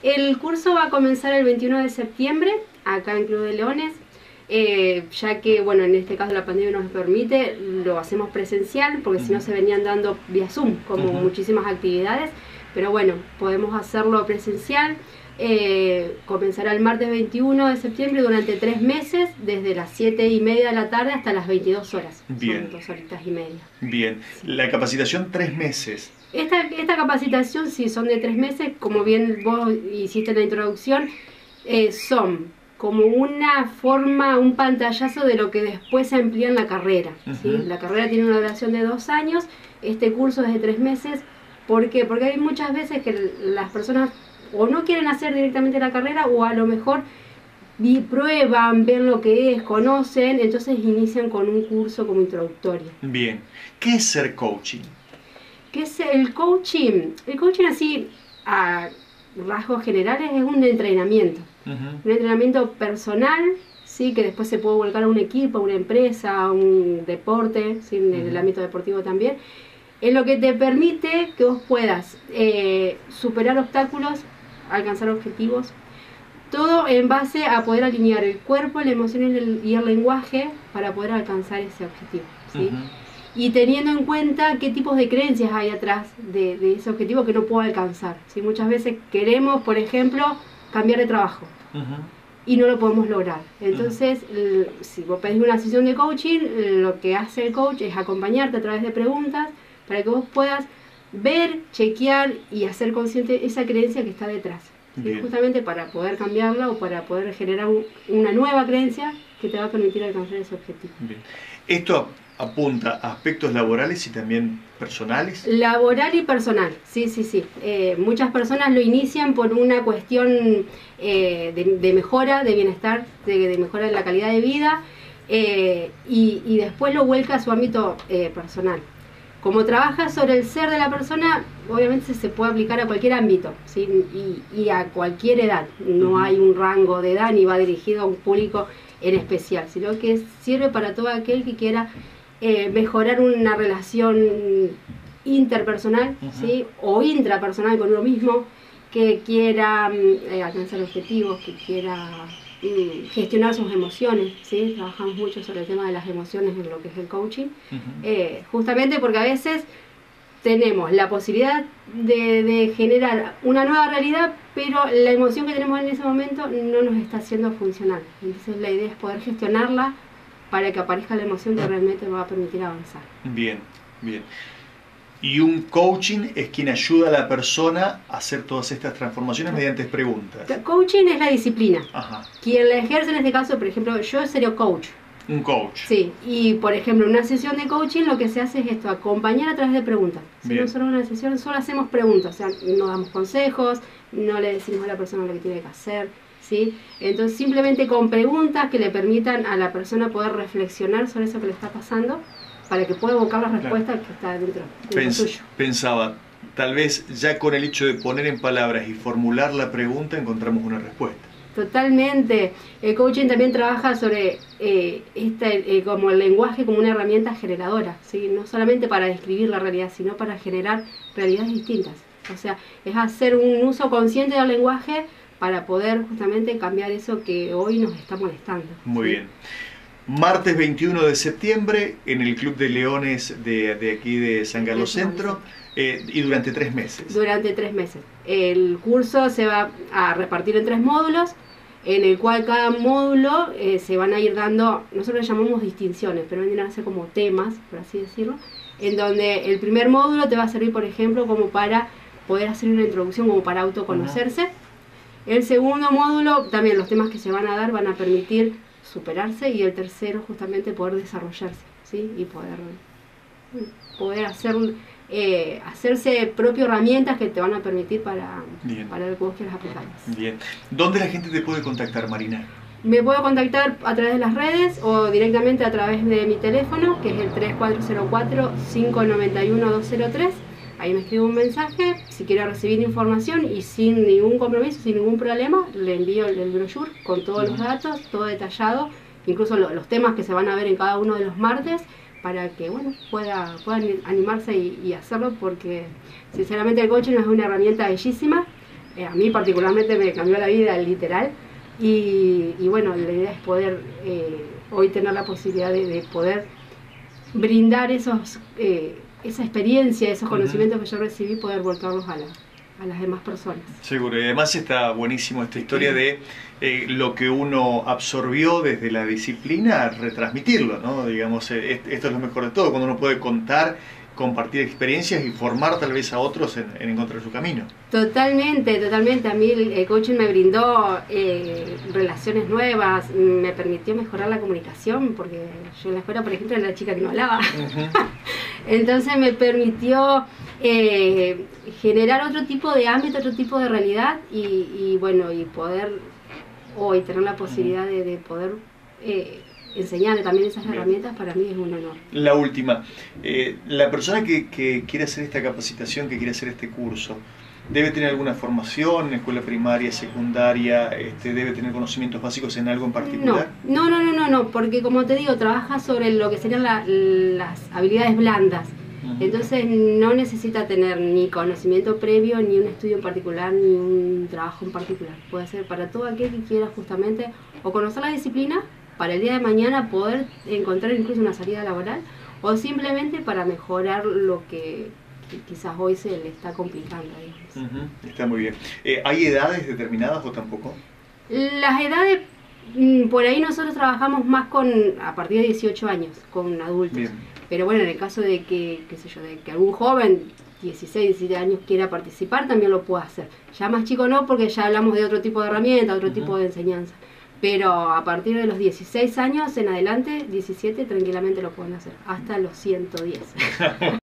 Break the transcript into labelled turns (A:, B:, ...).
A: El curso va a comenzar el 21 de septiembre, acá en Club de Leones. Ya que, bueno, en este caso la pandemia nos permite, lo hacemos presencial, porque si no se venían dando vía Zoom, como muchísimas actividades, pero bueno, podemos hacerlo presencial. Comenzará el martes 21 de septiembre durante 3 meses, desde las 7:30 de la tarde hasta las 22 horas.
B: Bien.
A: Son 2 horitas y media.
B: Bien.
A: Sí.
B: La capacitación 3 meses.
A: Esta capacitación, sí, son de 3 meses, como bien vos hiciste en la introducción, son como una forma, un pantallazo de lo que después se amplía en la carrera. ¿Sí? La carrera tiene una duración de 2 años, este curso es de 3 meses. ¿Por qué? Porque hay muchas veces que las personas o no quieren hacer directamente la carrera, o a lo mejor prueban, ven lo que es, conocen, entonces inician con un curso como introductorio.
B: Bien. ¿Qué es ser coaching?
A: ¿Qué es el coaching? El coaching, así a rasgos generales, es un entrenamiento. Un entrenamiento personal, ¿sí? Que después se puede volcar a un equipo, a una empresa, a un deporte, ¿sí? En el ámbito deportivo también, en lo que te permite que vos puedas superar obstáculos, alcanzar objetivos, todo en base a poder alinear el cuerpo, la emoción y el lenguaje para poder alcanzar ese objetivo, ¿sí? Y teniendo en cuenta qué tipos de creencias hay atrás de ese objetivo que no puedo alcanzar, ¿sí? Muchas veces queremos, por ejemplo, cambiar de trabajo y no lo podemos lograr. Entonces, si vos pedís una sesión de coaching, lo que hace el coach es acompañarte a través de preguntas para que vos puedas ver, chequear y hacer consciente esa creencia que está detrás, ¿sí? Justamente para poder cambiarla o para poder generar una nueva creencia que te va a permitir alcanzar ese objetivo.
B: Bien. Esto apunta a aspectos laborales y también personales.
A: Laboral y personal, sí, sí, sí. Muchas personas lo inician por una cuestión de mejora, de bienestar, de mejora de la calidad de vida, y después lo vuelca a su ámbito personal. Como trabaja sobre el ser de la persona, obviamente se puede aplicar a cualquier ámbito, ¿sí? Y a cualquier edad. No hay un rango de edad ni va dirigido a un público en especial, sino que sirve para todo aquel que quiera mejorar una relación interpersonal, ¿sí? O intrapersonal con uno mismo, que quiera alcanzar objetivos, que quiera gestionar sus emociones, ¿sí? Trabajamos mucho sobre el tema de las emociones en lo que es el coaching, justamente porque a veces tenemos la posibilidad de generar una nueva realidad, pero la emoción que tenemos en ese momento no nos está haciendo funcionar. Entonces la idea es poder gestionarla para que aparezca la emoción que realmente nos va a permitir avanzar.
B: Bien, bien. Y un coaching es quien ayuda a la persona a hacer todas estas transformaciones mediante preguntas.
A: Coaching es la disciplina.
B: Ajá.
A: Quien la ejerce en este caso, por ejemplo, yo sería coach.
B: Un coach.
A: Sí, y por ejemplo, en una sesión de coaching lo que se hace es esto, acompañar a través de preguntas. Si nosotros en una sesión solo hacemos preguntas, o sea, no damos consejos, no le decimos a la persona lo que tiene que hacer, ¿sí? Entonces simplemente con preguntas que le permitan a la persona poder reflexionar sobre eso que le está pasando, para que pueda buscar la respuesta que está dentro suyo.
B: Pensaba, tal vez ya con el hecho de poner en palabras y formular la pregunta encontramos una respuesta.
A: Totalmente. El coaching también trabaja sobre como el lenguaje como una herramienta generadora, ¿sí? No solamente para describir la realidad, sino para generar realidades distintas. O sea, es hacer un uso consciente del lenguaje para poder justamente cambiar eso que hoy nos está molestando.
B: Muy bien. Martes 21 de septiembre en el Club de Leones de aquí de San Carlos Centro, y durante 3 meses. Durante
A: 3 meses. El curso se va a repartir en 3 módulos, en el cual cada módulo se van a ir dando, nosotros le llamamos distinciones, pero vienen a ser como temas, por así decirlo, en donde el primer módulo te va a servir, por ejemplo, como para poder hacer una introducción, como para autoconocerse. El segundo módulo, también los temas que se van a dar van a permitir superarse, y el tercero justamente poder desarrollarse, ¿sí? Y poder hacerse propio herramientas que te van a permitir para el que vos quieras aplicarlas.
B: Bien. ¿Dónde la gente te puede contactar, Marina?
A: Me puedo contactar a través de las redes o directamente a través de mi teléfono, que es el 3404-591-203. Ahí me escribe un mensaje, si quiere recibir información, y sin ningún compromiso, sin ningún problema, le envío el brochure con todos los datos, todo detallado, incluso los temas que se van a ver en cada uno de los martes, para que puedan animarse y hacerlo, porque sinceramente el coaching es una herramienta bellísima, a mí particularmente me cambió la vida, literal. Y bueno, la idea es poder hoy tener la posibilidad de poder brindar esa experiencia, esos conocimientos que yo recibí, poder volcarlos a las demás personas.
B: Seguro, y además está buenísimo esta historia de lo que uno absorbió desde la disciplina, retransmitirlo, ¿no? Digamos, esto es lo mejor de todo, cuando uno puede contar, compartir experiencias y formar tal vez a otros en encontrar su camino.
A: Totalmente, totalmente. A mí el coaching me brindó relaciones nuevas, me permitió mejorar la comunicación, porque yo en la escuela, por ejemplo, era la chica que no hablaba. Entonces me permitió generar otro tipo de ámbito, otro tipo de realidad y bueno, y poder hoy tener la posibilidad de poder enseñarle también esas herramientas, para mí es un honor.
B: La última, la persona que quiere hacer esta capacitación, que quiere hacer este curso, ¿debe tener alguna formación en escuela primaria, secundaria? ¿Debe tener conocimientos básicos en algo en particular?
A: No, porque como te digo, trabaja sobre lo que serían las habilidades blandas. Entonces no necesita tener ni conocimiento previo, ni un estudio en particular, ni un trabajo en particular. Puede ser para todo aquel que quiera justamente o conocer la disciplina, para el día de mañana poder encontrar incluso una salida laboral, o simplemente para mejorar lo que quizás hoy se le está complicando, digamos.
B: Está muy bien. ¿Hay edades determinadas o tampoco?
A: Las edades, por ahí nosotros trabajamos más a partir de 18 años, con adultos. Bien. Pero bueno, en el caso de que, qué sé yo, de que algún joven, 16, 17 años, quiera participar, también lo puede hacer. Ya más chico no, porque ya hablamos de otro tipo de herramienta, otro tipo de enseñanza. Pero a partir de los 16 años en adelante, 17, tranquilamente lo pueden hacer, hasta los 110.